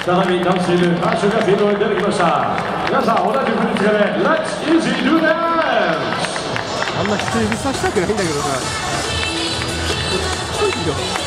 再びダンスチーム歌手がフィールドに出てきました。皆さん同じ振り付けで Let's Easy Do Dance。 あんな人指さしたくないんだけどさ。ちょっとよ。